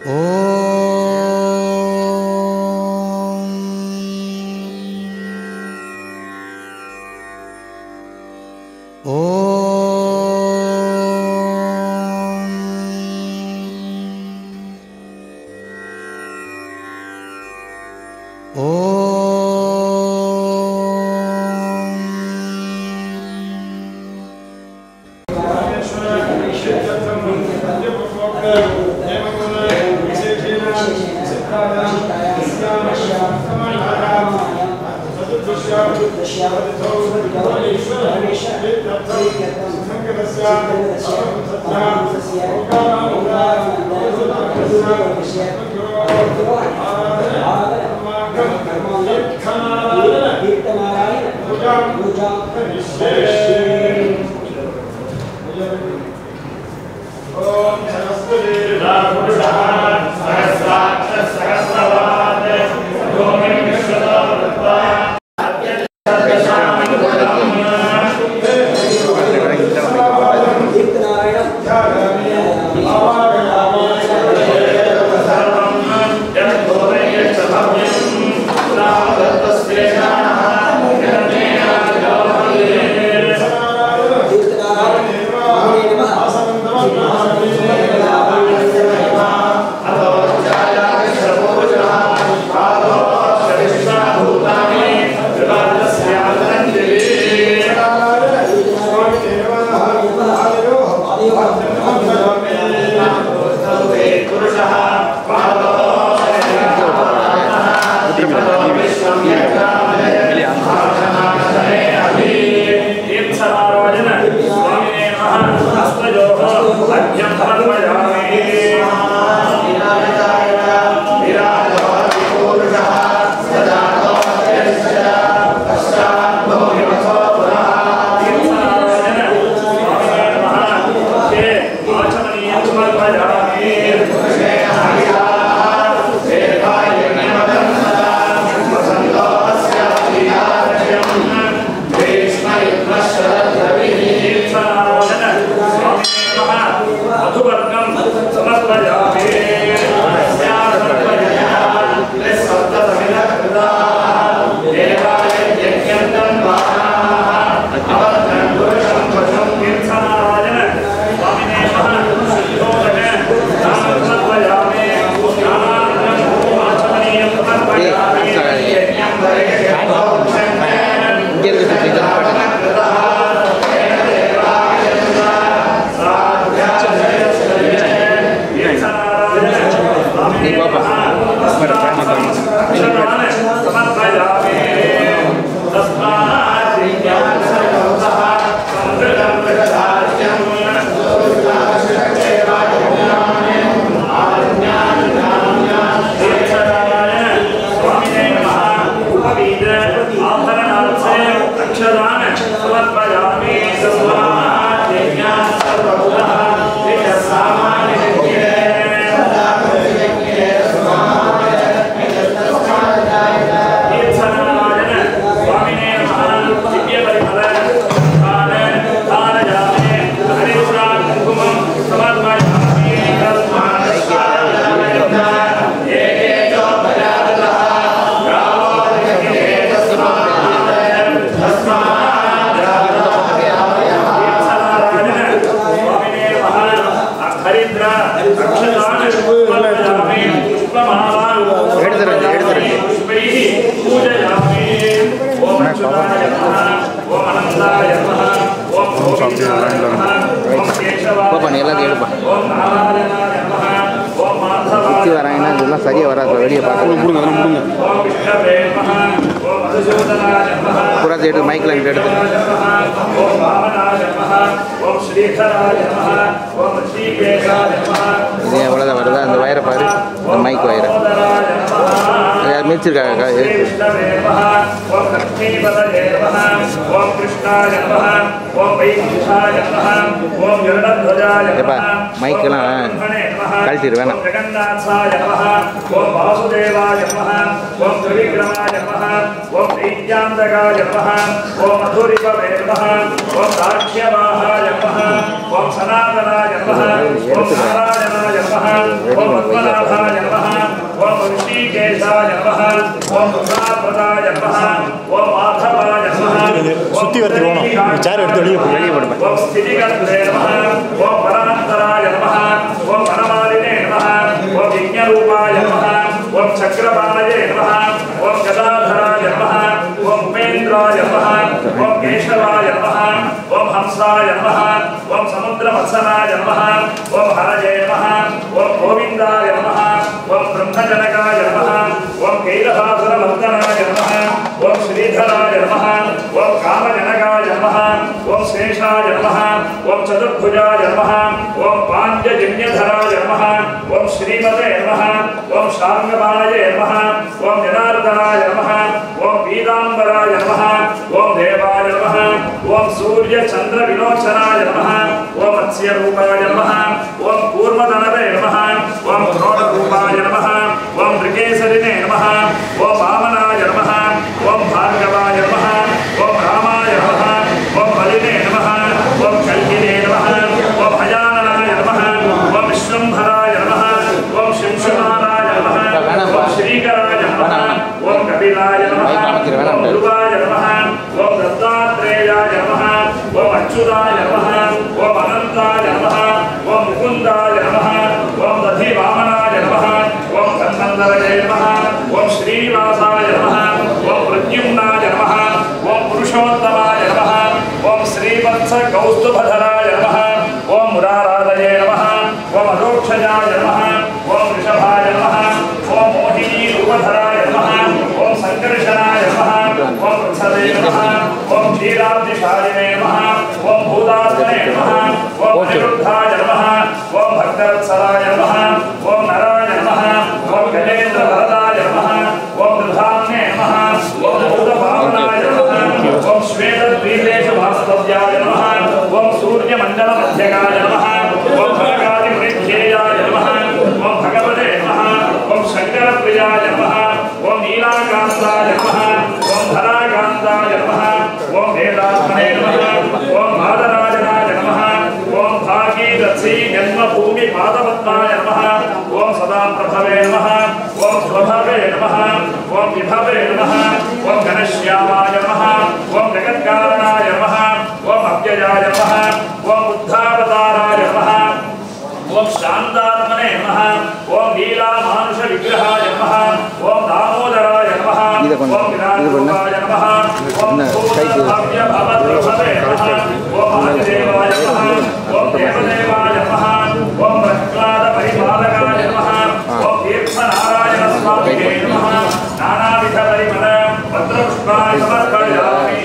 Theertha Narayana Puja Om Saraswati Puja पूरा देर mic line कर दे இது எவ்வளோ வருதா அந்த வயரை பாரு அந்த மைக் வயரை யார் மிதிச்சிருக்காங்க ஏப்பா மைக்கெல்லாம் கழட்டிடு வேணாம் Om Sanatana Jamaha, Om Narayana Jamaha. नमः ओम पद्मनाभाय नमः ओम ऋषिकेशाय नमः ओम प्रसादप्रदाय नमः ओम माधवाय नमः சுத்தி வரது வேணும் சேர் எடுத்து வெளியே போடுங்க ओम स्थितिकर्त्रे नमः ओम परान्तराय नमः ओम वनमालिने नमः ओम यज्ञरूपाय नमः ओम चक्रपालये नमः ओम गदाधराय नमः ओम उपेन्द्राय नमः ओम केशवाय नमः ओम हंसाय नमः ओम समुद्रमत्सनाय नमः ओम हरये नमः ओम गोविन्दाय नमः ओम ब्रह्मजनकाय नमः ओम कैलहासुरमर्दनाय नमः ओम श्रीधराय नमः ओम कामजनकाय नमः ओम शेषाय नमः ओम चतुर्भुजाय नमः ओम पाञ्चजन्यधराय नमः ओम श्रीमते नमः ओम शार्ङ्गपाणये नमः ओम जनार्दनाय नमः ओम पीताम्बराय नमः ओम देवाय नमः ओम सूर्यचन्द्रविलोचनाय नमः ओम मत्स्यरूपाय नमः ओम कूर्मधनवे नमः ओम क्रोधरूपाय नमः ओम मृगेसरिणे नमः ओम वामनाय नमः ओम भार्गवाय नमः ओम रामाय नमः ओम बलिने नमः ओम कल्किने नमः ओम भजाननाय नमः ओम विश्वम्भराय नमः ओम शिंशुमानाय नमः ओम श्रीकराय नमः ओम कपिलाय नमः ओम ध्रुवाय नमः ओम दत्तात्रेयाय नमः ओम अच्युताय नमः ओम अनन्ताय नमः ओम मुकुन्दाय नमः ओम दधिवामनाय नमः ओम कन्नन्दरये नमः ओम श्रीनिवासाय नमः ओम प्रद्युम्नाय नमः ओम पुरुषोत्तमाय नमः ओम श्रीवत्सकौस्तुभधराय नमः ओम मुराराधये नमः ओम अधोक्षजाय नमः ओम वृषभाय नमः ओम मोहिनीरूपधराय नमः ओम संकर्षणाय नमः ओम वृषभे नमः ओम क्षीराब्धिशालिने नमः ओम भूतात्मने नमः ओम अनिरुद्धाय नमः ओम भक्तवत्सलाय नमः ओम नराय नमः ओम गजेन्द्रभरदाय नमः ओम दृधाम्ने नमः ओम भूतभावनाय नमः ओम श्वेतद्वीपेषु वास्तव्याय नमः ओम सूर्यमण्डलमध्यगाय नमः ओम भरकादिमुनिध्येयाय नमः ओम भगवते नमः ओम शङ्करप्रियाय नमः ओम नीलाकान्ताय नमः ओम धराकान्ताय नमः ओम वेदात्मने नमः ओम मादराजनाय नमः ओम भागीरथी जन्मभूमि पादपद्माय नमः ओम सदाप्रभवे नमः ओम स्वभवे नमः ओम विभवे नमः ओम घनश्यामाय नमः ओम जगत्कारणाय नमः ओम अव्ययाय नमः ओम बुद्धावताराय नमः ओम शान्तात्मने नमः ओम लीलामानुषविग्रहाय नमः ओम दामोदराय नमः ओम विराजरूपाय नमः ओम भव्यभवद्भवे नमः ओम महादेवाय नमः ओम देवदेवाय नमः ओम प्रह्लादपरिपालकाय नमः ओम तीर्थनारायणस्वामिने नमः नानाविधपरिमल पत्रपुष्पाणि समर्पयामि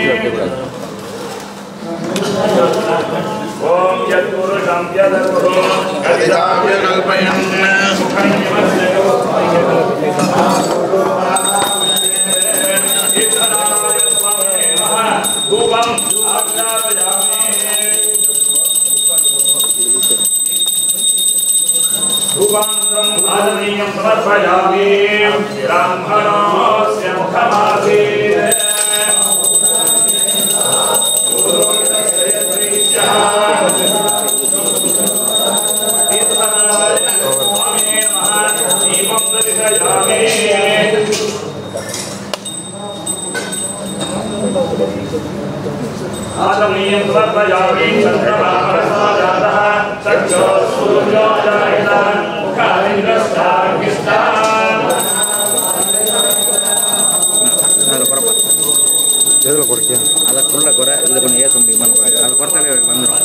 ओम यत्पुरुषं यदर्वो कलिदाम्य कल्पयन् सुखं निमज्जयो तीर्थनारायणस्वामिने नमः धूपम् आज्ञापयामि धूपान्तरम् आदरणीयं समर्पयामि ब्राह्मणस्य मुखमासीत् आदरणीयं समर्पयामि चन्द्रमाप्रसादातः चक्षुर्सूर्योदयः मुखादिन्द्रस्तार्किष्टः எதில் குறைக்கும் அதற்குள்ள குறை இதில் கொஞ்சம் ஏற்ற முடியுமான்னு பாருங்க அதை குறைத்தாலே வந்துடும்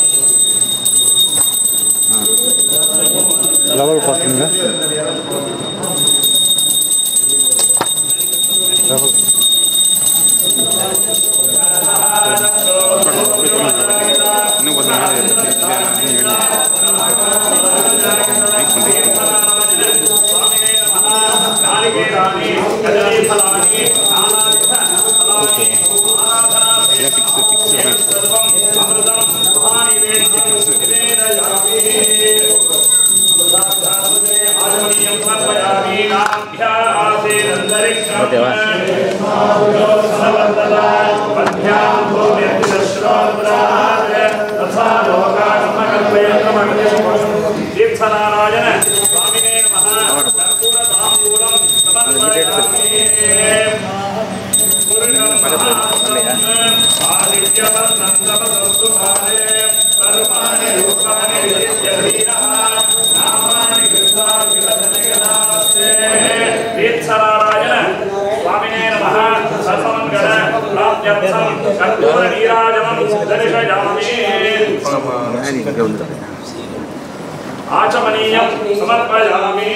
லெவல் பார்த்துங்க லெவல் இன்னும் கொஞ்சம் ஓகேவா तीर्थनारायण Theertha Narayana Swamine Namaha Sarvamangala Prapyaर्थam Karpura Neerajanam Darshayami Achamaniyam Samarpayami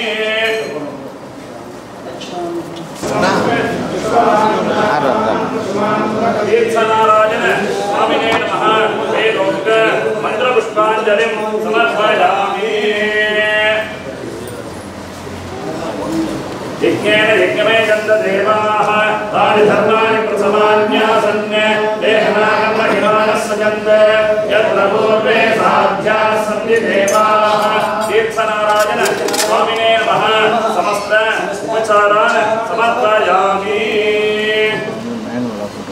Theertha Narayana Swamine Namaha Vedokta Mantra Pushpanjalim Samarpayami Yajnena yajname gandha devaah tani dharmani prasamanyasanya dehanagam mahimanassajante yatra purve sadhya sandhi devaah Theertha Narayana Swamine Namaha samasta upacharan samarpayami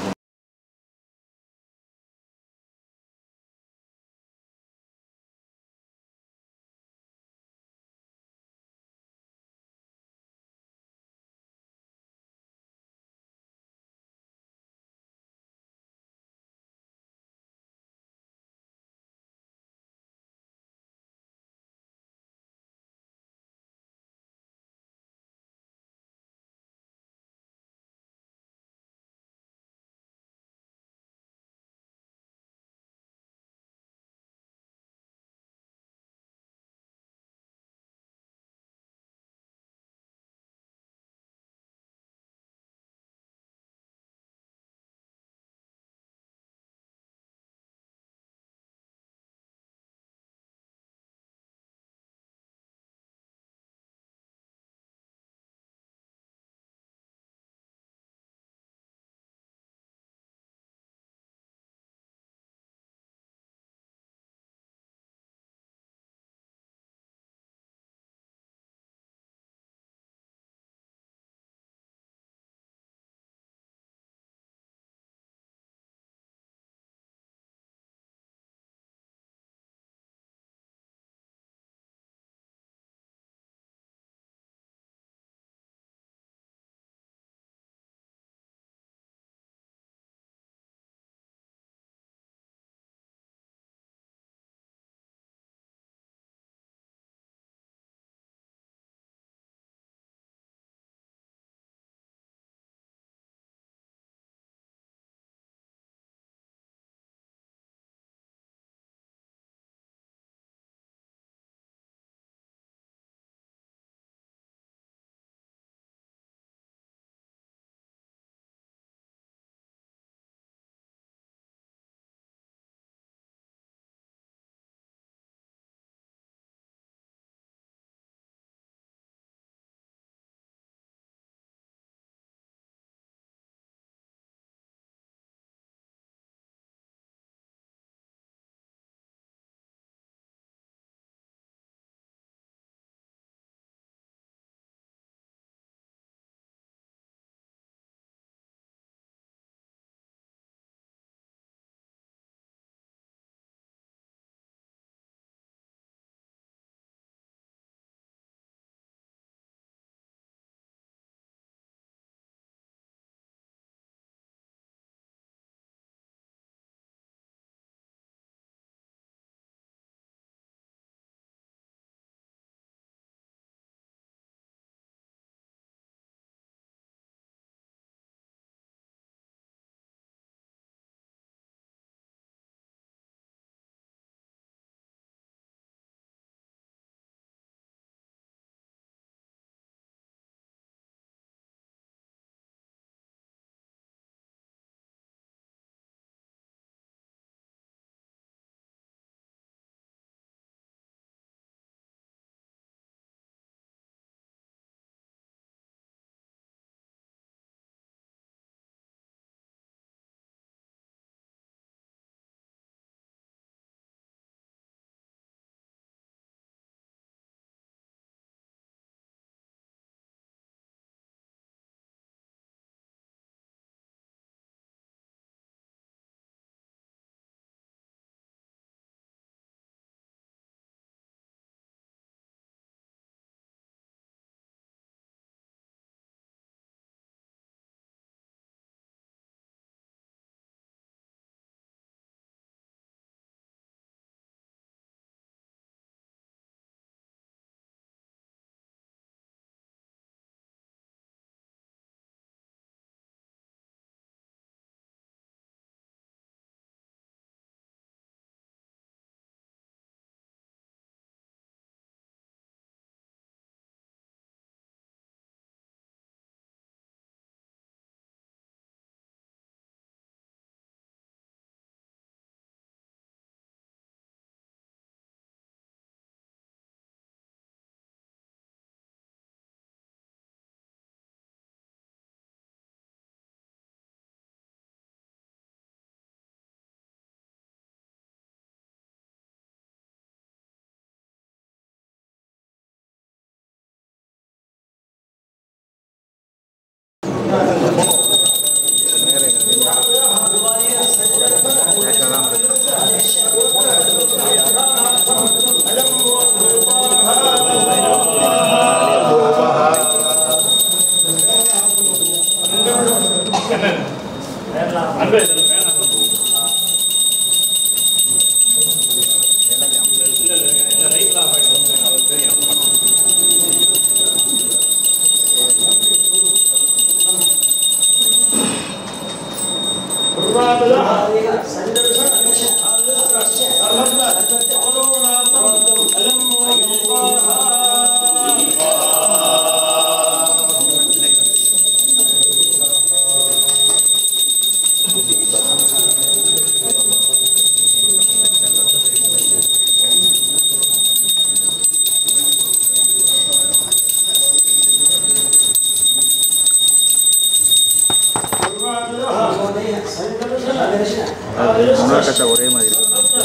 கட்ட ஒரே மாதிரி இருக்கும்.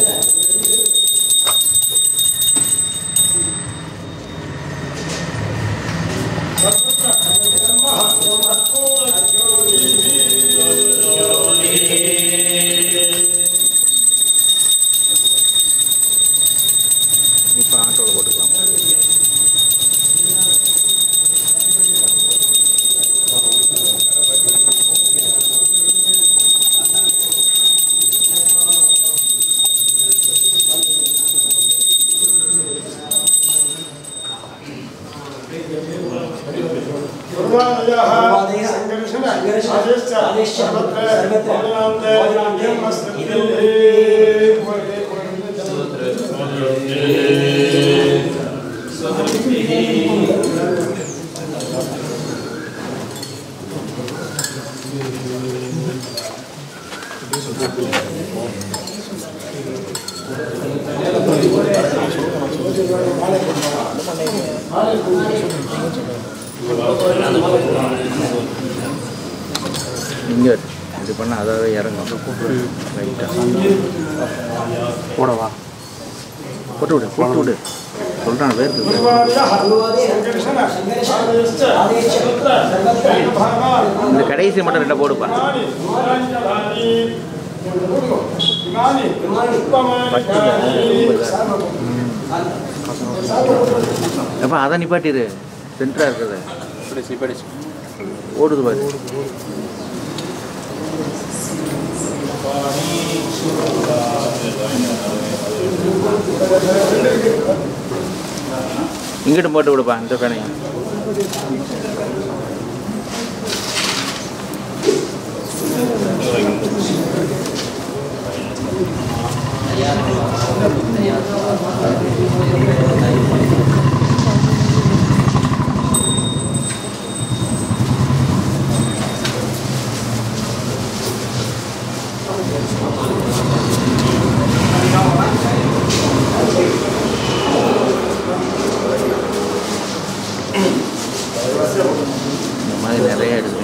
இப்போ ஆட்டோவில் போட்டுக்கலாம். இங்கே இது பண்ணால் அதாவது இறங்கும். போடவா போட்டு விடு போட்டு விடு சொல்கிறான் வேறு. இந்த கடைசி மட்டும் ரெண்டை போடுப்பா. அப்போ அதை நிப்பாட்டிடு. சென்டராக இருக்குது ஓடுது பாரு. இங்கிட்டும் போட்டு விடுப்பா இந்த பேனையும். இந்த மாதிரி நிறைய எடுத்து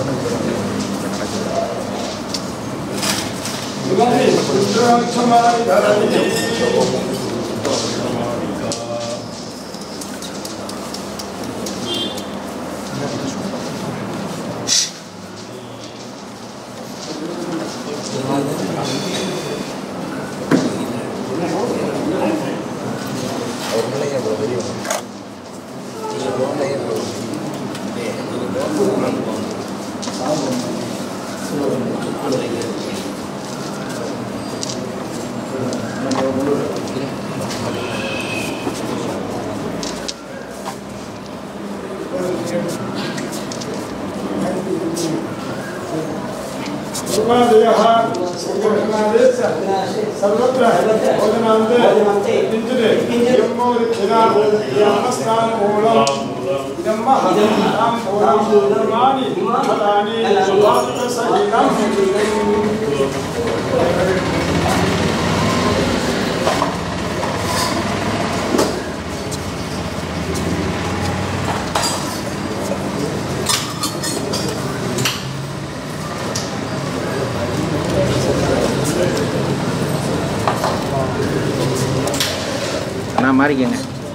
மாறிக்கங்க.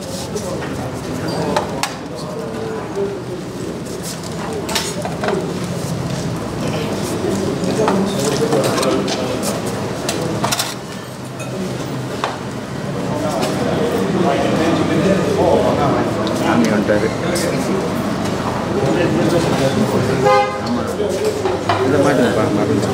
சாமி வந்துட்டாரு. ஆமாம் இதை மாட்டுங்கப்பா மாட்டுங்க.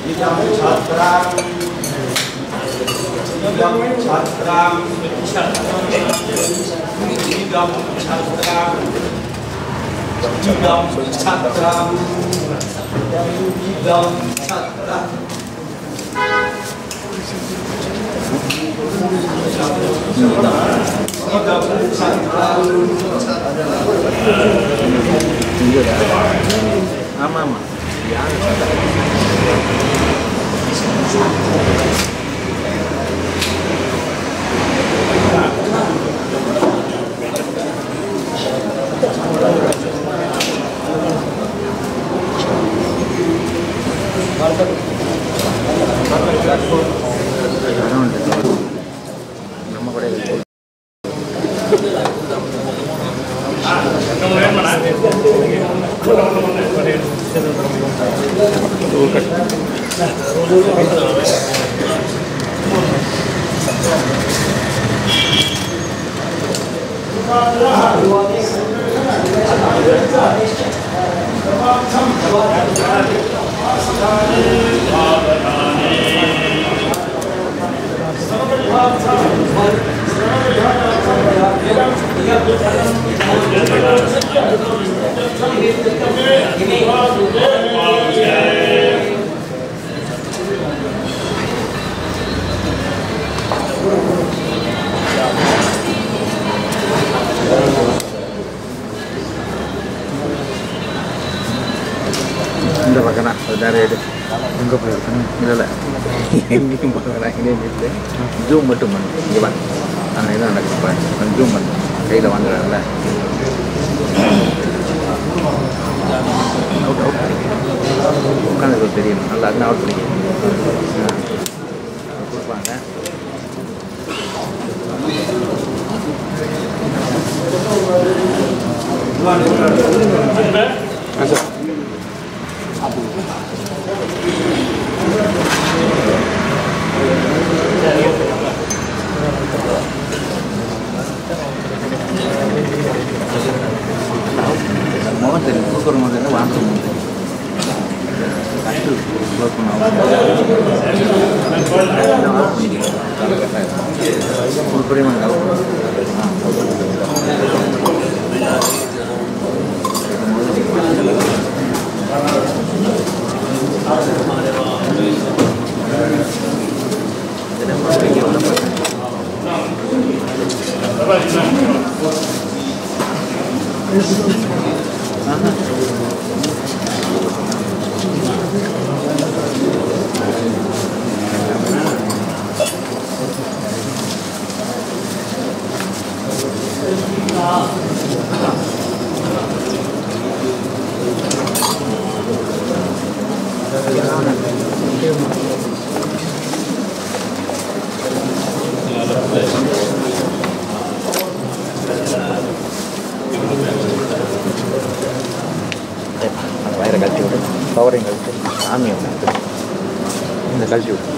இந்த பக்கம் நிறைய எங்கே போயிருக்கணும் இல்லை எங்கேயும் பார்க்கலாம் இங்கே ஜூம் மட்டும் பண்ணு இங்கே வா அங்கே எதுவும் நடக்குப்பா கொஞ்சம் ஜூம் பண்ணு கையில் வாங்குறாங்கல்ல அவுட் அவுட் பண்ணிக்க உட்காந்து தெரியும் நல்லா அதுன்னு அவுட் பண்ணிக்க கொடுப்பாங்க முகம் தெரியும் கொடுக்குற மாதிரி வாங்க முடியும் வயிறை கழிச்சு விடு கவரையும் கழிச்சு சாமியை இந்த கழிச்சு விடு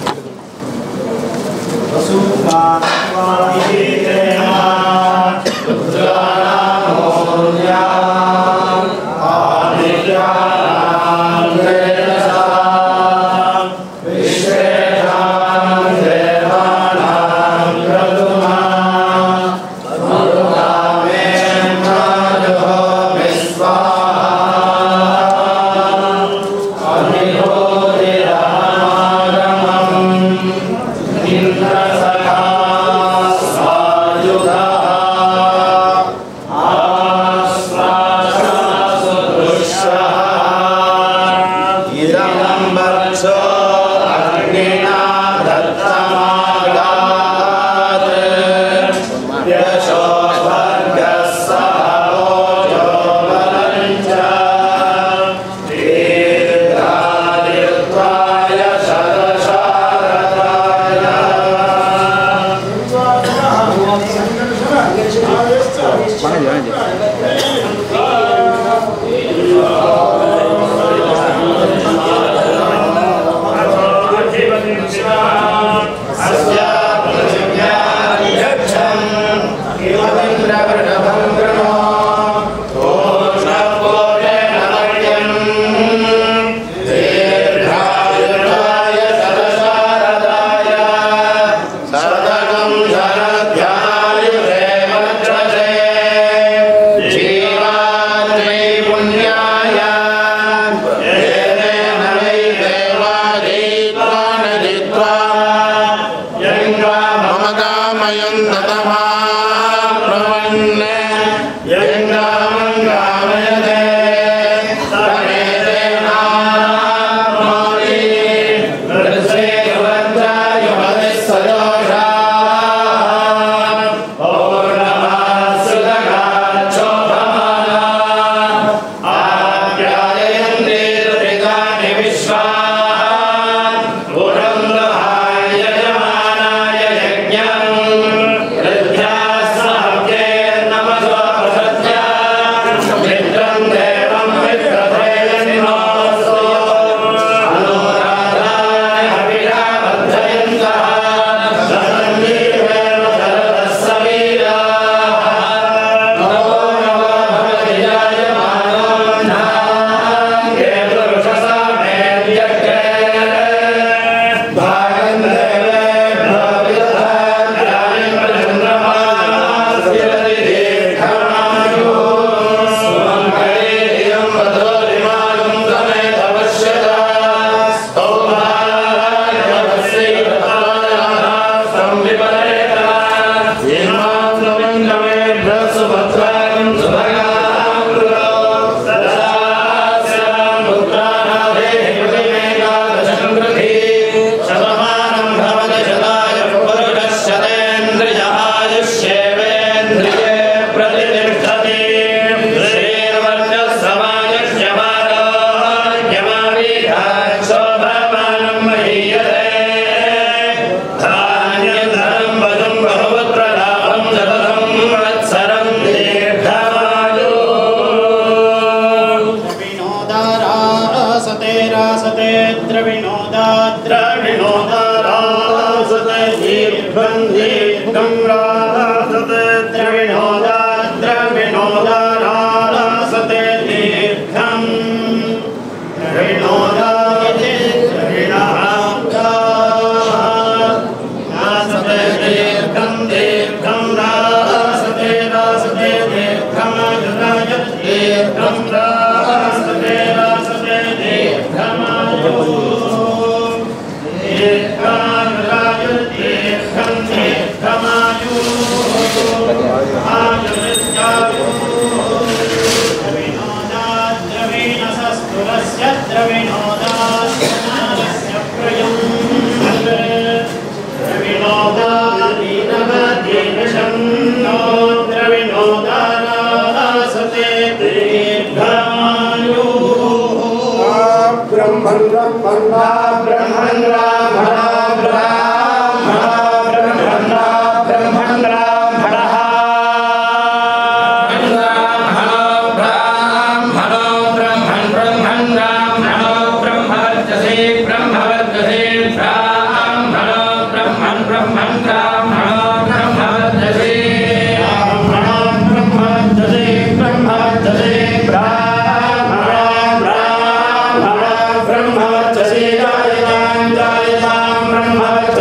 ब्रह्म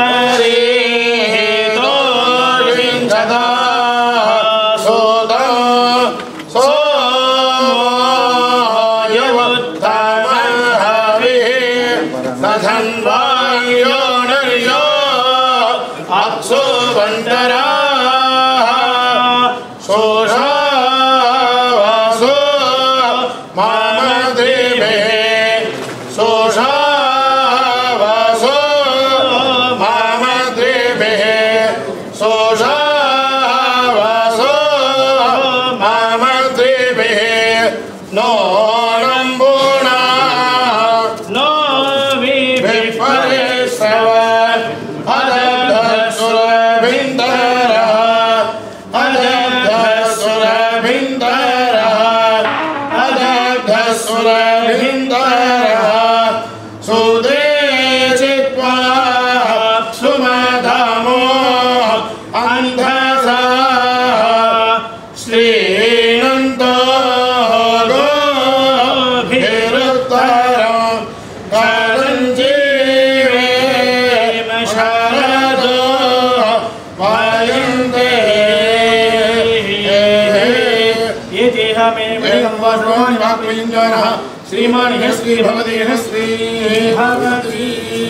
परितो विंशदा सोदा सधन्वायो नर्यो अक्षो वंटरा सोषावासो मामद्रिभे सोषावासो मामद्रिभे सोषावासो मामद्रिभे नो श्रीमान श्री भगवती श्री भगवती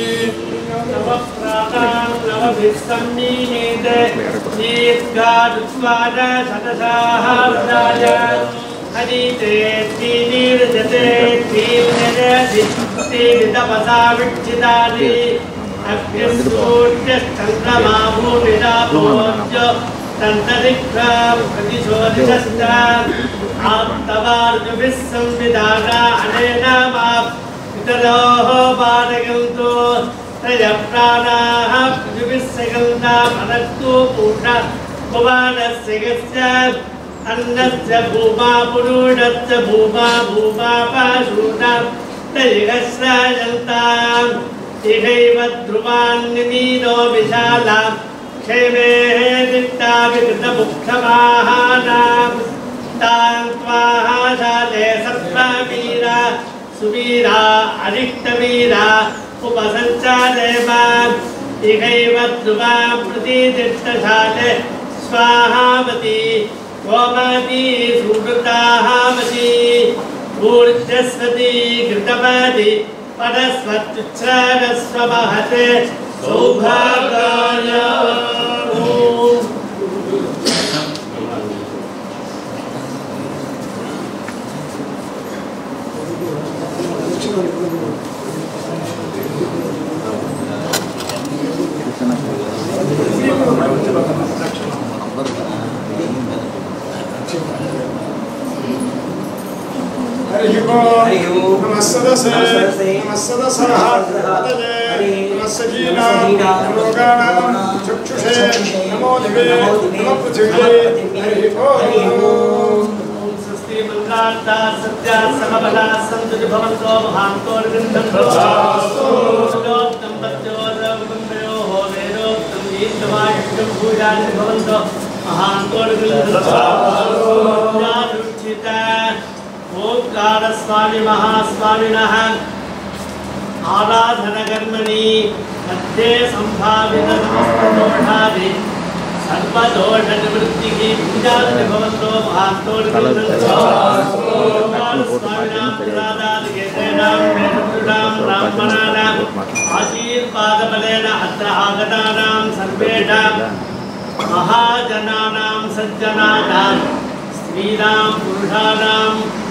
नवप्रातां नवभिस्सन्निहित दीर्घायुष्मान शतसाहस्राय हरिते तीर्जते तीर्जति तीर्तपसा विक्षितानि अग्निसूर्यश्चन्द्रमा भूमिरापोऽस्य तन्तरिक्षां प्रतिशोधितश्च आप्तवार्जुभिः संविधाना अनेन मां पितरोः पारयन्तु त्रयप्राणाः पृथिवीः सकलता भरतु पूर्णा भुवनस्य यस्य अन्नस्य भूमा पुरुषस्य भूमा भूमा पाशूनां त्रयगस्राजन्ताम् इहैव ध्रुवान्निमीनो विशालां क्षेमे दिट्टा विकृतमुक्षमाहानाम् तान्त्वाहाशाले सत्त्ववीरा सुवीरा अरिक्तवीरा उपसञ्चादेवाम् इहैव ध्रुवा प्रतिदिष्टशाले स्वाहावती गोमती सुकृताहावती ऊर्जस्वती घृतवती परस्वत्युच्छ्रस्वमहते सौभागाय ओंकार स्वामी महास्वामिनः आराधन कर्मणि मध्ये संभावित समस्तदोषादि सर्वदोष निवृत्तिः पूजादि भवन्तो ब्राह्मणानाम् आशीर्वादबलेन अत्र आगतानां सर्वेषां महाजनानां सज्जनानां स्त्रीणां पुरुषाणां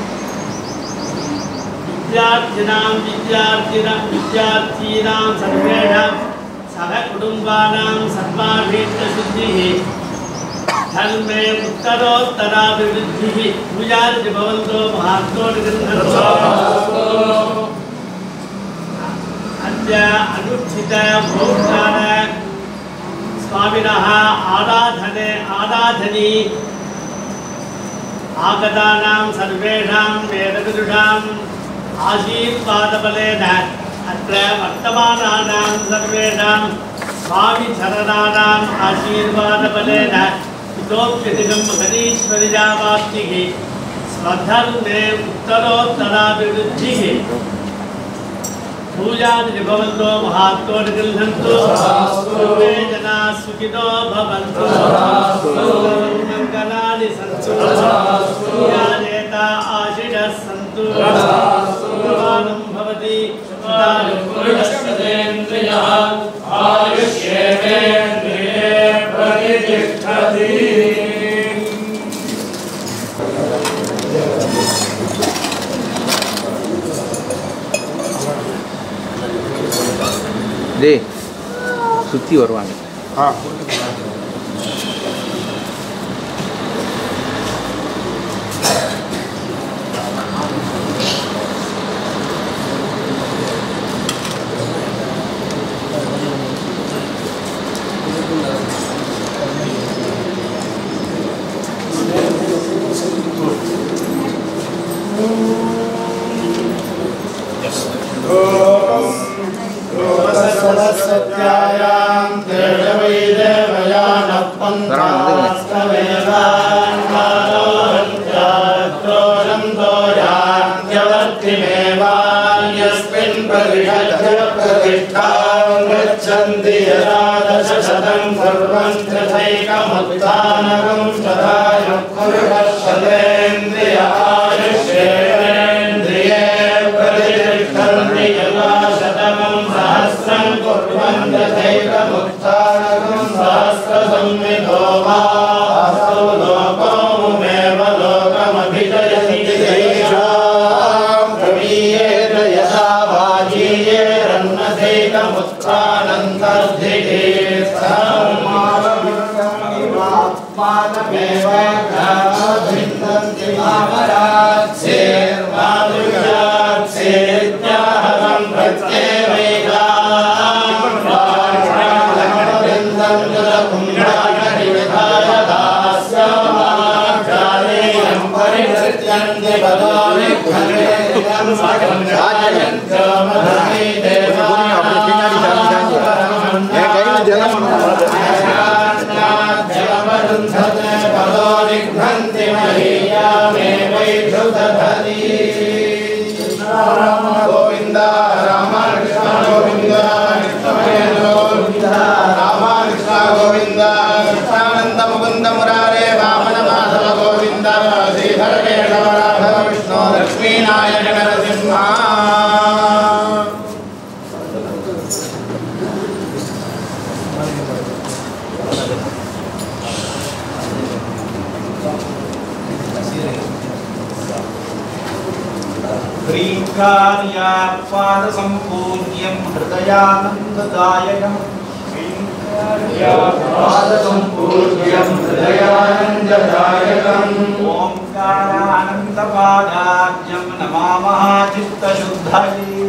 विद्यार्थीनां सर्वेषां सह कुटुम्बानां सर्वाभीष्टसिद्धिः धर्मे उत्तरोत्तराभिवृद्धिः पूजादि भवन्तो अद्य अनुष्ठित भोक्तार स्वामिनः आराधनी आगतानां सर्वेषां वेदविदुषाम् आशीर्वादबलेन अत्र वर्तमानानां सर्वेषां स्वामिचरणानाम् आशीर्वादबलेन इतोप्यधिकं हरीश्वरियावाप्तिः स्वधर्मे उत्तरोत्तराभिवृद्धिः पूजानि भवन्तो महात्तो निगृह्णन्तु सर्वे जनाः सुखिनो भवन्तु मङ्गलानि सन्तु यानेता आशिषः सन्तु भवानं भवति पुरुषस्तेन्द्रियः आयुष्येवेन्द्रिये प्रतिष्ठति டே சுற்றி வருவாங்க. पादसम्पूज्यं हृदयानन्ददायकं ओंकारानन्दपादाब्जं नमामः चित्तशुद्धये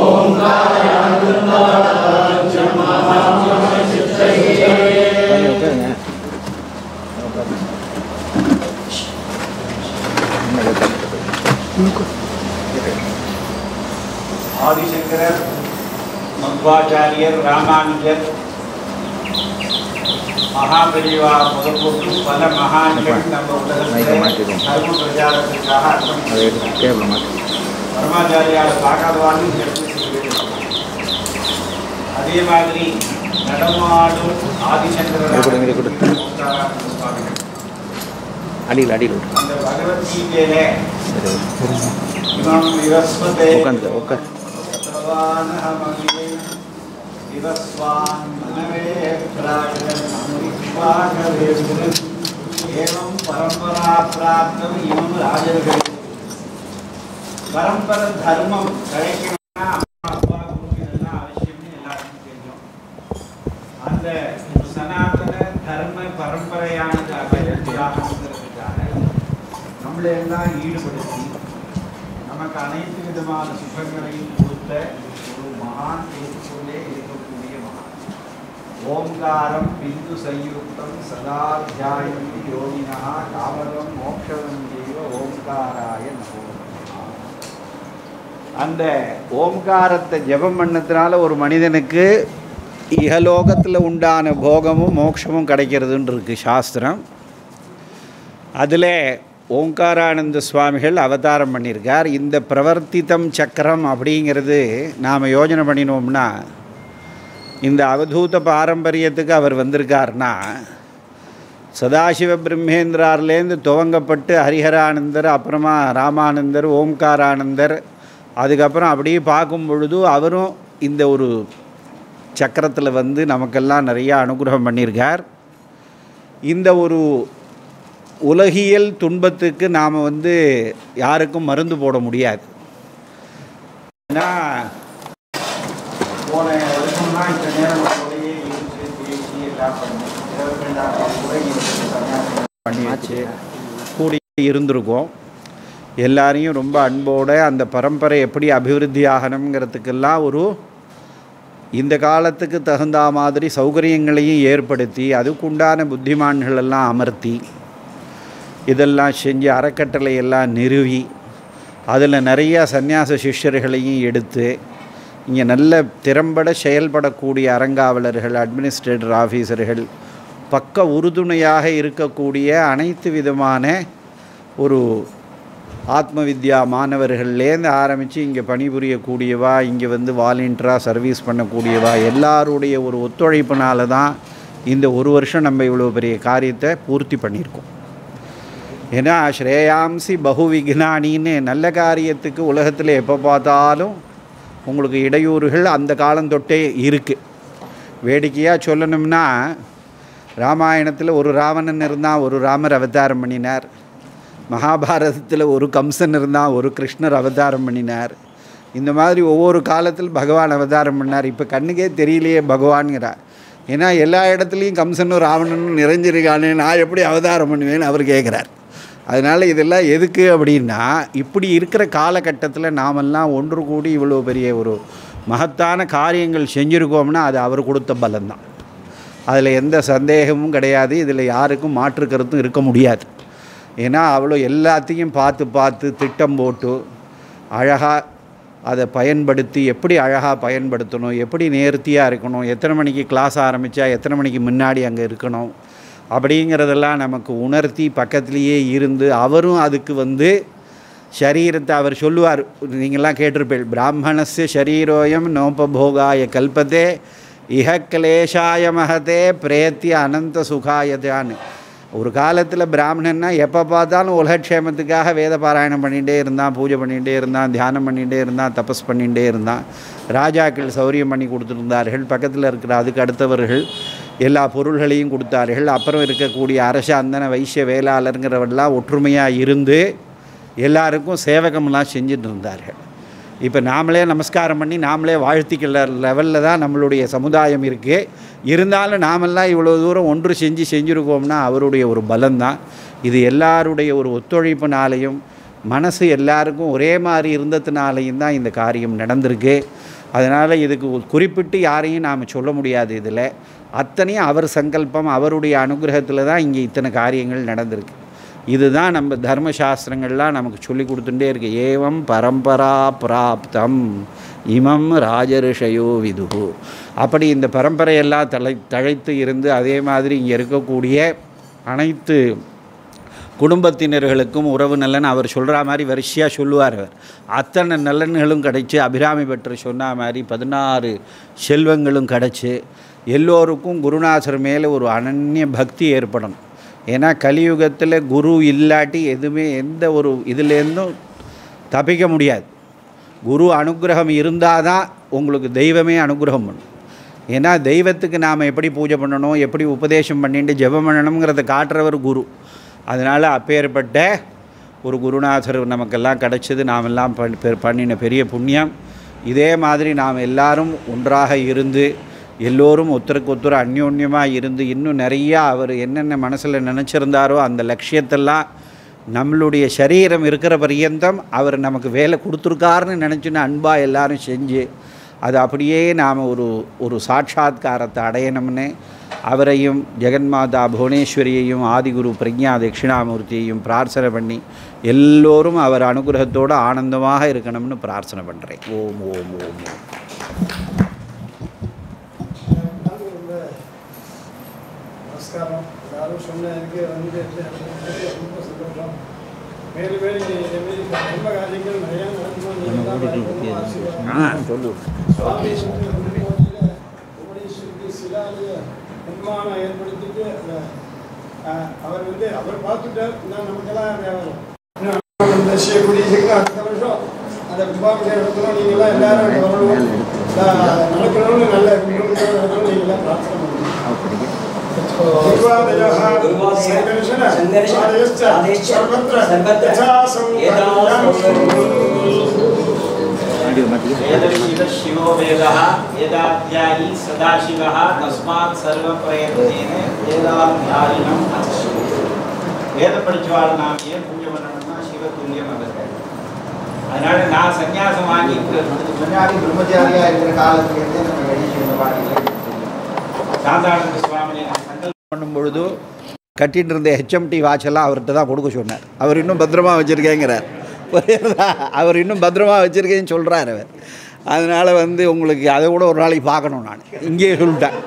ஆதிசங்கரர், மத்வாச்சாரியர், ராமானுஜர், மகாபெரிவா முதற்கொண்டு பல மகான்கள் நம்ம உலகத்தில் தர்ம பிரச்சாரத்திற்காக பரமாச்சாரியால் பார்க்காதவான்னு அதே மாதிரி நடமாடும் ஆதிசங்கரர் அடியில் அடியில் அந்த பகவத்கீதையில உட்காந்து உட்காந்து परंपरा प्राप्त परंपर धर्म அந்த சனாதன தர்ம பரம்பரையானது நம்மளை எல்லாம் ஈடுபடுத்தி நமக்கு அனைத்து விதமான சுகங்களையும் கொடுத்த ஒரு மகான் பேசுக்குள்ளே இருக்கக்கூடிய மகான். ஓம்காரம் பிந்து சயுக்தம் சதாத்தியாயந்தி யோகினா காவலம் மோக்ஷதம் ஜீவ ஓம்காராய நமோ. அந்த ஓம்காரத்தை ஜெபம் பண்ணதுனால ஒரு மனிதனுக்கு இகலோகத்தில் உண்டான போகமும் மோட்சமும் கிடைக்கிறதுன்னு இருக்குது சாஸ்திரம். அதில் ஓங்காரானந்த சுவாமிகள் அவதாரம் பண்ணியிருக்கார். இந்த பிரவர்த்திதம் சக்கரம் அப்படிங்கிறது நாம் யோஜனை பண்ணினோம்னா, இந்த அவதூத பாரம்பரியத்துக்கு அவர் வந்திருக்கார்னா, சதாசிவ பிரம்மேந்திரார்லேருந்து துவங்கப்பட்டு ஹரிஹரானந்தர், அப்புறமா ராமானந்தர், ஓம்காரானந்தர், அதுக்கப்புறம் அப்படியே பார்க்கும் பொழுது அவரும் இந்த ஒரு சக்கரத்தில் வந்து நமக்கெல்லாம் நிறையா அனுகிரகம் பண்ணியிருக்கார். இந்த ஒரு உலகியல் துன்பத்துக்கு நாம் வந்து யாருக்கும் மருந்து போட முடியாது. ஏன்னா போன வருஷம்லாம் இந்த நேரம் பண்ணியாச்சு, கூடி இருந்திருக்கோம். எல்லாரையும் ரொம்ப அன்போடு அந்த பரம்பரை எப்படி அபிவிருத்தி ஆகணுங்கிறதுக்கெல்லாம் ஒரு இந்த காலத்துக்கு தகுந்த மாதிரி சௌகரியங்களையும் ஏற்படுத்தி அதுக்குண்டான புத்திமான்களெல்லாம் அமர்த்தி இதெல்லாம் செஞ்சு அறக்கட்டளை எல்லாம் நிறுவி அதில் நிறையா சந்நியாச சிஷ்யர்களையும் எடுத்து இங்கே நல்ல திறம்பட செயல்படக்கூடிய அறங்காவலர்கள், அட்மினிஸ்ட்ரேட்டர் ஆஃபீஸர்கள், பக்க உறுதுணையாக இருக்கக்கூடிய அனைத்து விதமான ஒரு ஆத்ம வித்யா மாணவர்கள்லேருந்து ஆரம்பித்து இங்கே பணிபுரியக்கூடியவா, இங்கே வந்து வாலண்டியராக சர்வீஸ் பண்ணக்கூடியவா, எல்லாருடைய ஒரு ஒத்துழைப்பினால தான் இந்த ஒரு வருஷம் நம்ம இவ்வளோ பெரிய காரியத்தை பூர்த்தி பண்ணியிருக்கோம். ஏன்னா ஸ்ரேயாம்சி பகு விக்னானின்னு நல்ல காரியத்துக்கு உலகத்தில் எப்போ பார்த்தாலும் உங்களுக்கு இடையூறுகள் அந்த காலம் தொட்டே இருக்குது. வேடிக்கையாக சொல்லணும்னா, ராமாயணத்தில் ஒரு ராவணன் இருந்தால் ஒரு ராமர் அவதாரம் பண்ணினார். மகாபாரதத்தில் ஒரு கம்சன் இருந்தால் ஒரு கிருஷ்ணர் அவதாரம் பண்ணினார். இந்த மாதிரி ஒவ்வொரு காலத்தில் பகவான் அவதாரம் பண்ணார். இப்போ கண்ணுக்கே தெரியலையே பகவான்கிறார். ஏன்னா எல்லா இடத்துலையும் கம்சனும் ராவணனும் நிறைஞ்சிருக்கானே, நான் எப்படி அவதாரம் பண்ணுவேன்னு அவர் கேட்குறார். அதனால் இதெல்லாம் எதுக்கு அப்படின்னா, இப்படி இருக்கிற காலகட்டத்தில் நாமெல்லாம் ஒன்று கூடி இவ்வளோ பெரிய ஒரு மகத்தான காரியங்கள் செஞ்சுருக்கோம்னா அது அவர் கொடுத்த பலம்தான். அதில் எந்த சந்தேகமும் கிடையாது. இதில் யாருக்கும் மாற்று கருத்தும் இருக்க முடியாது. ஏன்னா அவ்வளோ எல்லாத்தையும் பார்த்து திட்டம் போட்டு அழகாக அதை பயன்படுத்தி எப்படி அழகாக பயன்படுத்தணும், எப்படி நேர்த்தியாக இருக்கணும், எத்தனை மணிக்கு கிளாஸ் ஆரம்பித்தா எத்தனை மணிக்கு முன்னாடி அங்கே இருக்கணும் அப்படிங்கிறதெல்லாம் நமக்கு உணர்த்தி பக்கத்துலேயே இருந்து அவரும் அதுக்கு வந்து சரீரத்தை அவர் சொல்லுவார். நீங்கள்லாம் கேட்டிருப்பேன், பிராமணஸ்ய சரீரோயம் நோபபோகாய கல்பத்தே இஹ கிளேஷாய மகதே பிரேத்திய அனந்த சுகாயதான்னு. ஒரு காலத்தில் பிராமணன்னா எப்போ பார்த்தாலும் உலகக்ஷேமத்துக்காக வேத பாராயணம் பண்ணிகிட்டே இருந்தான், பூஜை பண்ணிகிட்டே இருந்தான், தியானம் பண்ணிகிட்டே இருந்தான், தபஸ் பண்ணிகிட்டே இருந்தான். ராஜாக்கள் சௌரியம் பண்ணி கொடுத்துருந்தார்கள். பக்கத்தில் இருக்கிற அதுக்கு அடுத்தவர்கள் எல்லா பொருள்களையும் கொடுத்தார்கள். அப்புறம் இருக்கக்கூடிய அரச அந்தன வைசிய வேளாளருங்கிறவெல்லாம் ஒற்றுமையாக இருந்து எல்லாருக்கும் சேவகம்லாம் செஞ்சுட்டு இருந்தார்கள். இப்போ நாமளே நமஸ்காரம் பண்ணி நாமளே வாழ்த்திக்கிற லெவலில் தான் நம்மளுடைய சமுதாயம் இருக்குது. இருந்தாலும் நாமெல்லாம் இவ்வளோ தூரம் ஒன்று செஞ்சுருக்கோம்னா அவருடைய ஒரு பலம்தான். இது எல்லாருடைய ஒரு ஒத்துழைப்புனாலையும் மனசு எல்லாருக்கும் ஒரே மாதிரி இருந்ததுனாலையும் தான் இந்த காரியம் நடந்திருக்கு. அதனால் இதுக்கு குறிப்பிட்டு யாரையும் நாம் சொல்ல முடியாது. இதில் அத்தனையும் அவர் சங்கல்பம், அவருடைய அனுகிரகத்தில் தான் இங்கே இத்தனை காரியங்கள் நடந்திருக்கு. இதுதான் நம்ம தர்மசாஸ்திரங்கள்லாம் நமக்கு சொல்லி கொடுத்துட்டே இருக்கு. ஏவம் பரம்பரா பிராப்தம் இமம் ராஜரிஷயோ விதுகு. அப்படி இந்த பரம்பரையெல்லாம் தழைத்து இருந்து அதே மாதிரி இங்கே இருக்கக்கூடிய அனைத்து குடும்பத்தினர்களுக்கும் உறவு நலன் அவர் சொல்கிற மாதிரி வரிசையாக சொல்லுவார். அவர் அத்தனை நலன்களும் கிடச்சி, அபிராமி பற்றி சொன்ன மாதிரி 16 செல்வங்களும் கிடச்சி எல்லோருக்கும் குருநாதர் மேலே ஒரு அனன்ய பக்தி ஏற்படணும். ஏன்னா கலியுகத்தில் குரு இல்லாட்டி எதுவுமே எந்த ஒரு இதுலேருந்தும் தப்பிக்க முடியாது. குரு அனுகிரகம் இருந்தால் தான் உங்களுக்கு தெய்வமே அனுகிரகம் பண்ணும். ஏன்னா தெய்வத்துக்கு நாம் எப்படி பூஜை பண்ணணும், எப்படி உபதேசம் பண்ணிட்டு ஜெபம் பண்ணணுங்கிறத காட்டுறவர் குரு. அதனால் அப்பேற்பட்ட ஒரு குருநாதர் நமக்கெல்லாம் கிடச்சது நாமெல்லாம் பண்ணின பெரிய புண்ணியம். இதே மாதிரி நாம் எல்லாரும் ஒன்றாக இருந்து எல்லோரும் ஒருத்தருக்கு ஒருத்தர் அந்யோன்யமாக இருந்து இன்னும் நிறையா அவர் என்னென்ன மனசில் நினச்சிருந்தாரோ அந்த லட்சியத்தெல்லாம் நம்மளுடைய சரீரம் இருக்கிற பரியந்தம் அவர் நமக்கு வேலை கொடுத்துருக்காருன்னு நினச்சின்னு அன்பாக எல்லோரும் செஞ்சு அது அப்படியே நாம் ஒரு சாட்சாத்காரத்தை அடையணும்னு அவரையும் ஜெகன்மாதா புவனேஸ்வரியையும் ஆதிகுரு பிரக்ஞா தட்சிணாமூர்த்தியையும் பிரார்த்தனை பண்ணி எல்லோரும் அவர் அனுகிரகத்தோடு ஆனந்தமாக இருக்கணும்னு பிரார்த்தனை பண்ணுறேன். ஓம் ஓம் ஓம் ஓம். நமஸ்காரம். எல்லாரும் சொன்ன எனக்கு வந்து ரொம்ப சந்தோஷம். மேலும் மேலும் இதேமாரி தர்ம காரியங்கள் நிறையா நடக்கணும். சொல்லு. சுவாமி உபதேசத்துக்கு சிலாலய நிர்மாணம் ஏற்படுத்திட்டு அவர் அவர் பார்த்துட்டார். நமக்கெல்லாம் அடுத்த வருஷம் அந்த கும்பாபிஷேகம் நடத்தணும். நீங்கள்லாம் எல்லாரும் வரணும், நடக்கணும்னு நல்ல நடக்கணும். நீங்களாம் பிரார்த்தனை பண்ணுங்க. शिवो वेदः वेदाध्यायी सदाशिवः तस्मात् सर्वप्रयत्नेन वेदाध्यायिनं வேத படிச்சவாள்னாமே புண்ணியம் பண்ணணும்னா சிவதுல்லியம் அவர்கள். அதனால நான் சன்னியாசம் வாங்கிட்டு முன்னாடி பிரம்மச்சாரியாக இருக்கிற காலத்திலேருந்து நம்ம வெளியே வாங்கிட்டு சாந்தானந்த சுவாமியை சங்கல்பம் பண்ணும் பொழுது கட்டிட்டு இருந்த ஹெச்எம்டி வாட்செல்லாம் அவர்கிட்ட தான் கொடுக்க சொன்னார். அவர் இன்னும் பத்திரமா வச்சுருக்கேங்கிறார். அவர் இன்னும் பத்திரமா வச்சுருக்கேன்னு சொல்கிறார் அவர். அதனால் உங்களுக்கு அதை கூட ஒரு நாளைக்கு பார்க்கணும். நான் இங்கேயே சொல்லிட்டேன்.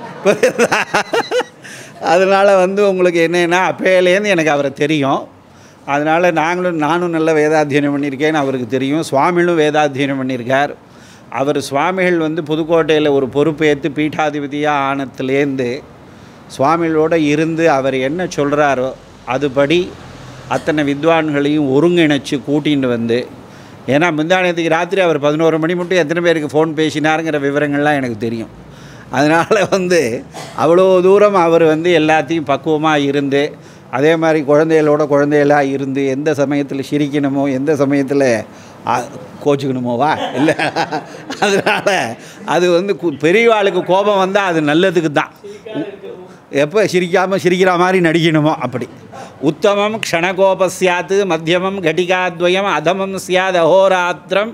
அதனால் உங்களுக்கு என்னென்னா அப்பேலேருந்து எனக்கு அவரை தெரியும். அதனால் நானும் நல்ல வேதாத்தியனம் பண்ணியிருக்கேன்னு அவருக்கு தெரியும். சுவாமிகளும் வேதாத்தியனம் பண்ணியிருக்கார். அவர் சுவாமிகள் புதுக்கோட்டையில் ஒரு பொறுப்பேற்று பீட்டாதிபதியாக ஆனத்துலேருந்து சுவாமிகளோடு இருந்து அவர் என்ன சொல்கிறாரோ அதுபடி அத்தனை வித்வான்களையும் ஒருங்கிணைச்சு கூட்டின்னு ஏன்னா முந்தானத்துக்கு ராத்திரி அவர் 11 மணி மட்டும் எத்தனை பேருக்கு ஃபோன் பேசினாருங்கிற விவரங்கள்லாம் எனக்கு தெரியும். அதனால் அவ்வளோ தூரம் அவர் எல்லாத்தையும் பக்குவமாக இருந்து அதே மாதிரி குழந்தைகளாக இருந்து எந்த சமயத்தில் சிரிக்கணுமோ எந்த சமயத்தில் கோச்சுக்கணுமோவா இல்லை. அதனால் அது பெரியவாளுக்கு கோபம் வந்தால் அது நல்லதுக்கு தான். எப்போ சிரிக்கிற மாதிரி நடிக்கணுமோ அப்படி. உத்தமம் க்ஷணகோபஸ்யாத் மத்தியமம் கட்டிகாத்வயம் அதமம் சியாத் அஹோராத்திரம்.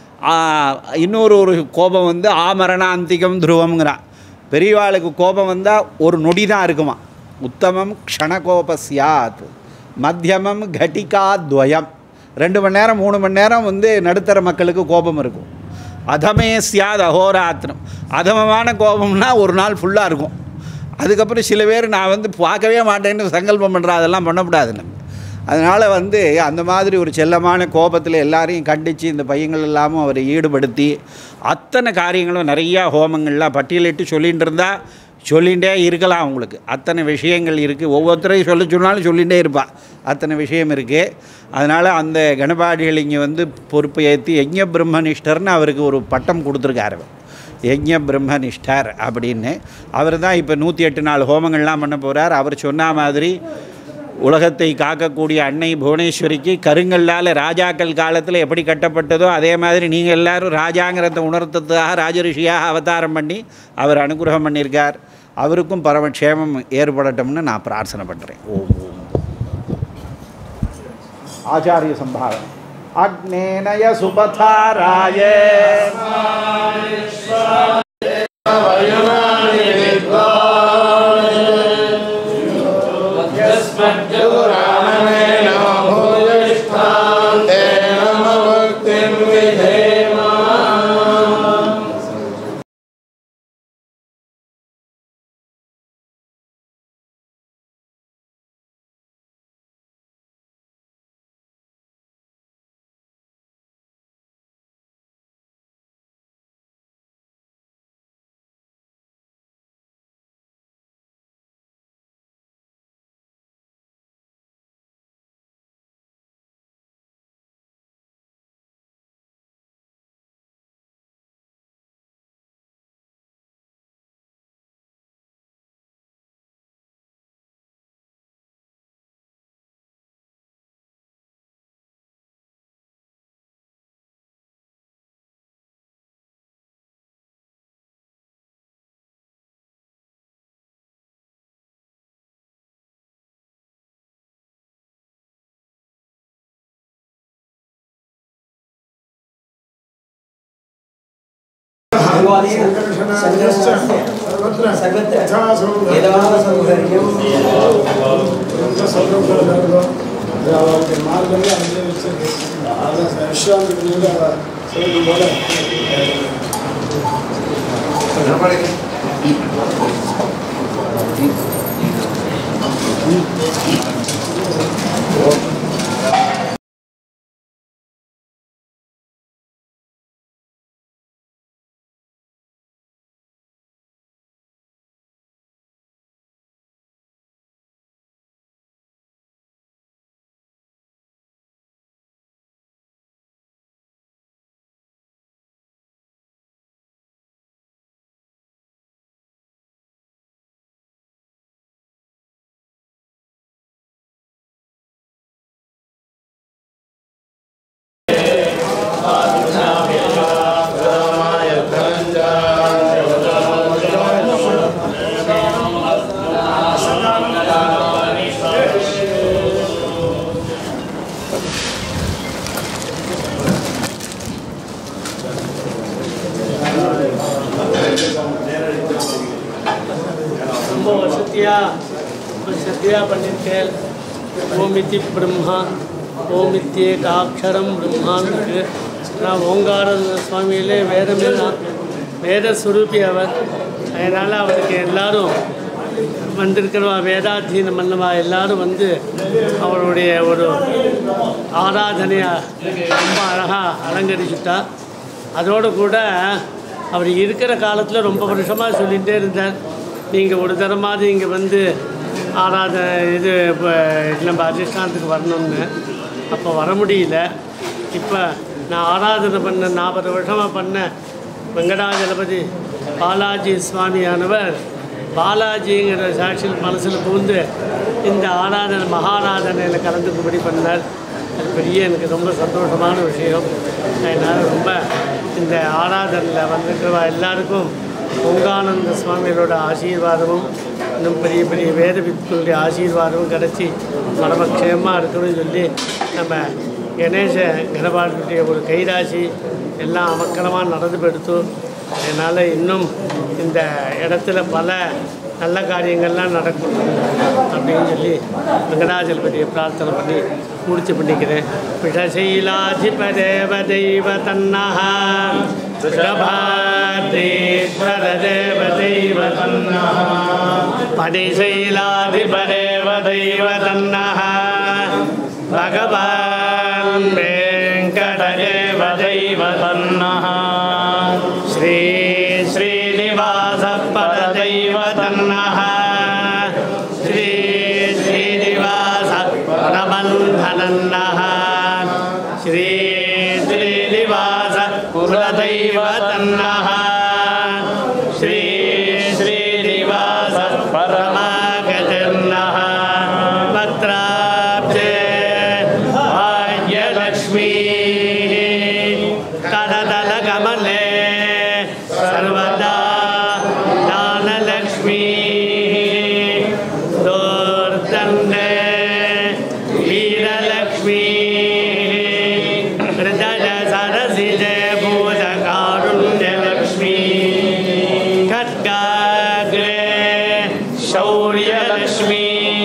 இன்னொரு கோபம் ஆமரணாந்திகம் துருவம்ங்கிறான். பெரியவாளுக்கு கோபம் வந்தால் ஒரு நொடி தான் இருக்குமா. உத்தமம் க்ஷணகோபஸ்யாத் மத்தியமம் கட்டிகாத்வயம் 2 மணி நேரம் 3 மணி நேரம் நடுத்தர மக்களுக்கு கோபம் இருக்கும். அதமே சியாத் அஹோராத்திரம். அதமமான கோபம்னா ஒரு நாள் ஃபுல்லாக இருக்கும். அதுக்கப்புறம் சில பேர் நான் பார்க்கவே மாட்டேன்னு சங்கல்பம் பண்ணுறேன். அதெல்லாம் பண்ணக்கூடாது நம்ம. அதனால் அந்த மாதிரி ஒரு செல்லமான கோபத்தில் எல்லாரையும் கண்டித்து இந்த பையங்கள் எல்லாமும் அவரை ஈடுபடுத்தி அத்தனை காரியங்களும் நிறையா ஹோமங்கள்லாம் பட்டியலிட்டு சொல்லிகிட்டு இருந்தால் சொல்லிகிட்டே இருக்கலாம். அவங்களுக்கு அத்தனை விஷயங்கள் இருக்குது. ஒவ்வொருத்தரையும் சொன்னாலும் சொல்லிகிட்டே இருப்பாள். அத்தனை விஷயம் இருக்குது. அதனால் அந்த கணபாடிகள் இங்கே பொறுப்பு ஏற்றி யஜ்ஞ பிரம்மனிஷ்டர்னு அவருக்கு ஒரு பட்டம் கொடுத்துருக்காரு. யஜ்ஞ பிரம்மனிஷ்டர் அப்படின்னு. அவர் தான் இப்போ 108 நாள் ஹோமங்கள்லாம் பண்ண போகிறார். அவர் சொன்ன மாதிரி உலகத்தை காக்கக்கூடிய அன்னை புவனேஸ்வரிக்கு கருங்கல்லால் ராஜாக்கள் காலத்தில் எப்படி கட்டப்பட்டதோ அதே மாதிரி நீங்கள் எல்லோரும் ராஜாங்கிறத உணர்த்ததுக்காக ராஜரிஷியாக அவதாரம் பண்ணி அவர் அனுகிரகம் பண்ணியிருக்கார். அவருக்கும் பரமக்ஷேமம் ஏற்படட்டும்னு நான் பிரார்த்தனை பண்ணுறேன். ஓம் ஓம். ஆச்சாரிய சம்பாவனை. அக்னேனய சுபதாராய விஸ்வாமித்திர பக்தியா சத்யா பண்ணிருக்கேன். ஓமித்தி பிரம்மா ஓமித்தியேகாட்சரம் பிரம்மான்னு இருக்கு. ஆனால் ஓங்கார சுவாமியிலே வேதமே தான், வேத சுரூபி அவர். அதனால் அவருக்கு எல்லாரும் வந்திருக்கிறவா வேதாத்தியனம் பண்ணவா எல்லாரும் வந்து அவருடைய ஒரு ஆராதனையாக ரொம்ப அழகாக அலங்கரிச்சுட்டா. அதோடு கூட அவர் இருக்கிற காலத்தில் ரொம்ப வருஷமாக சொல்லிகிட்டே இருந்தார், நீங்கள் ஒரு தரமாவது இங்கே வந்து இது இப்போ நம்ம அதிஷ்டானத்துக்கு வரணும்னு. அப்போ வர முடியல. இப்போ நான் ஆராதனை பண்ண 40 வருஷமாக பண்ண வெங்கடாஜலபதி பாலாஜி சுவாமியானவர் பாலாஜிங்கிற சாட்சியில் மனசில் புகுந்து இந்த ஆராதனை மகாராதனையில் கலந்துக்கும்படி பண்ணார். அது பெரிய எனக்கு ரொம்ப சந்தோஷமான விஷயம். அதனால் ரொம்ப இந்த ஆராதனையில் வந்திருக்கிறவா எல்லாருக்கும் ஓங்கானந்த சுவாமிகளோட ஆசீர்வாதமும் இன்னும் பெரிய பெரிய வேத வித்துக்களுடைய ஆசீர்வாதமும் கிடச்சி பரமக்ஷேமாக இருக்கணும்னு சொல்லி நம்ம கணேச கணபாடியுடைய ஒரு கைராசி எல்லாம் அமக்கலமாக நடந்து போயிடுத்து. அதனால் இன்னும் இந்த இடத்துல பல நல்ல காரியங்கள்லாம் நடக்கும் அப்படின்னு சொல்லி வெங்கடாஜலபதியை பிரார்த்தனை பண்ணி முடிச்சு பண்ணிக்கிறேன். பிஷசீலாதிபதேவ தெய்வ தன்னஹ பிஷபாதீஸ்வர தேவ தெய்வ தன்னஹ படிசைலாதிபதேவ தெய்வ தன்னஹ பகவான் வெங்கடதேவ தெய்வ தன்னஹ ஸ்ரீ ஸ்ரீனிவாச பரதெய்வ தன்னஹ ஸ்ரீ ஸ்ரீனிவாச பரமந்தனன்னஹ ஸ்ரீ ஸ்ரீனிவாச குலதெய்வ தன்னஹ ஸ்ரீ ஸ்ரீனிவாச பரமாகஜன்னஹ பத்ராப்தே பாக்யலக்ஷ்மீ கரதல கமலே सर्वदा दानलक्ष्मी दोर्दण्डे वीरलक्ष्मी हृदय सरसिजे भूतकारुण्यलक्ष्मी खड्गाग्रे शौर्यलक्ष्मी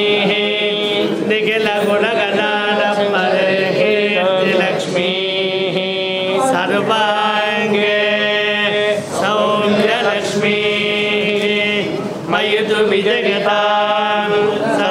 निखिलगुणगणालम्बरे कीर्तिलक्ष्मी सर्वाङ्गे सौम्यलक्ष्मी मयितु विजगतां